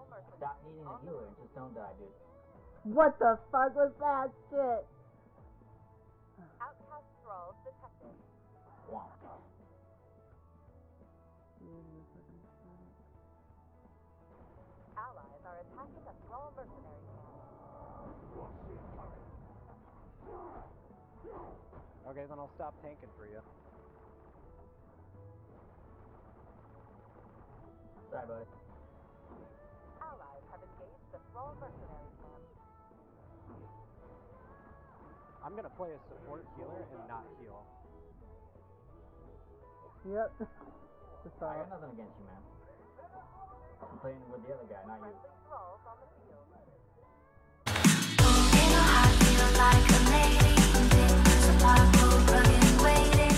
Stop needing a healer and just don't die, dude. What the fuck was that shit? Outcast thralls detected. Wow. Allies are attacking a thrall mercenary camp. Okay, then I'll stop tanking for you. Sorry, buddy. Allies have engaged the thrall mercenary camp. I'm gonna play a support healer and not heal. Yep. I got nothing against you, man. I'm playing with the other guy, not you. Friendly thralls on the field. You know I feel like a lady. There's a powerful rugged waiting.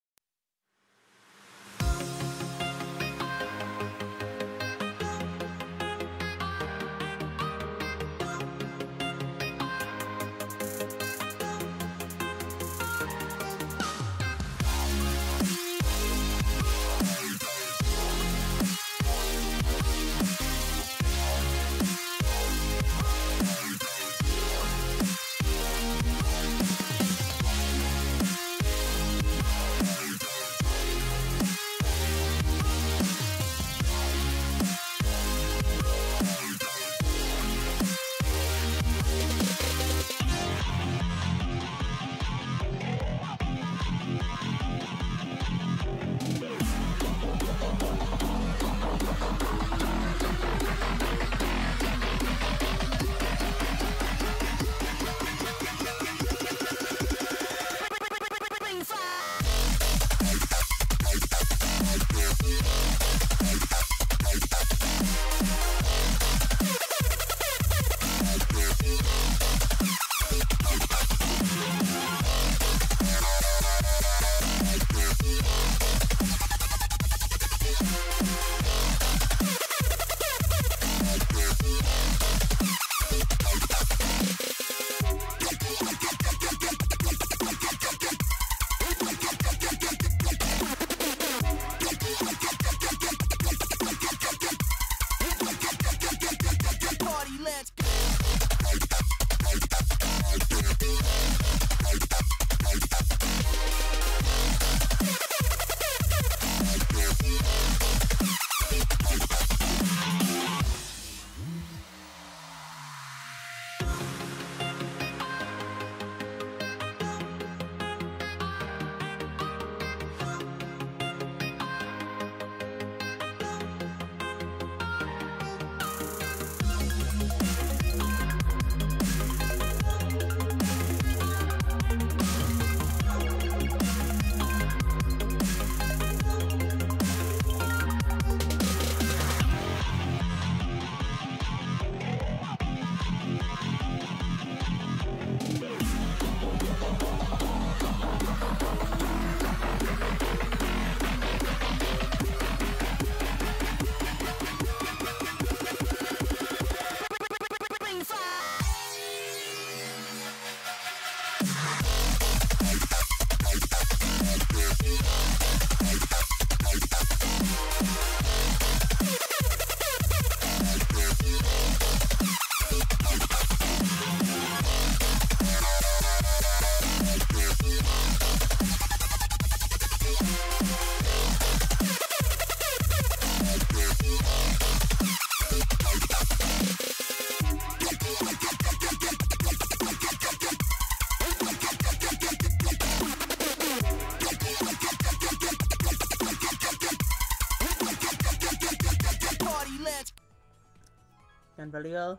Gunvalio.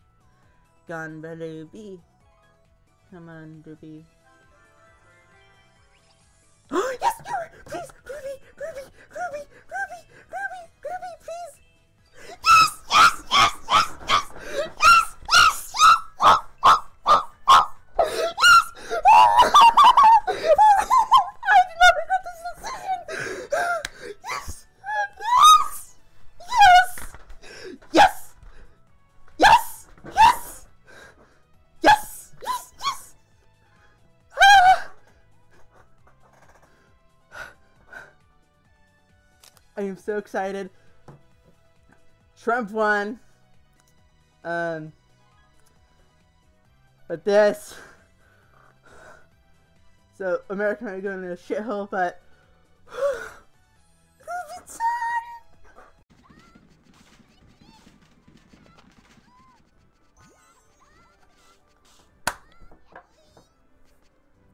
Gunvalio B. Come on, Ruby. Oh, yes, please, Ruby, Ruby, Ruby, Ruby, Ruby, Ruby, please. Yes, yes, yes, yes, yes, yes, yes, yes, yes, I did not regret this decision. Yes, yes, yes, yes, yes, yes, yes, yes, yes. I am so excited. Trump won. But this. So America might go in a shithole, but it's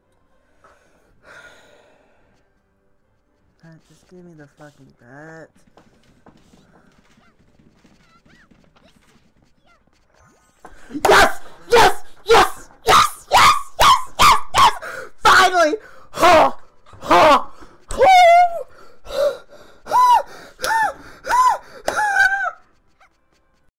on. Just give me the fucking bat.